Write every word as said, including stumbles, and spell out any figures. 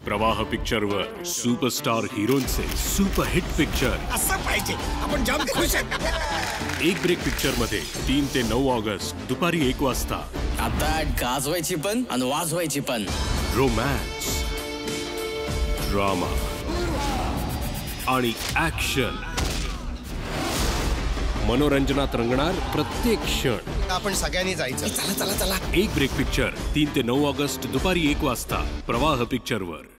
प्रवाह पिक्चरवर सुपरस्टार हिरोंचे सुपरहिट पिक्चर असं पाहिजे. आपण जाम खुश आहेत. एक ब्रेक पिक्चर मध्ये तीन ते नऊ ऑगस्ट दुपारी एक वाजता. आता गाजवायची पण आणि वाजवायची पण. रोमॅन्स, ड्रामा आणि ऍक्शन, मनोरंजनात रंगणार प्रत्येक क्षण. आपण सगळ्यांनी जायचं. चला चला चला. एक ब्रेक पिक्चर तीन ते नऊ ऑगस्ट दुपारी एक वाजता प्रवाह पिक्चरवर.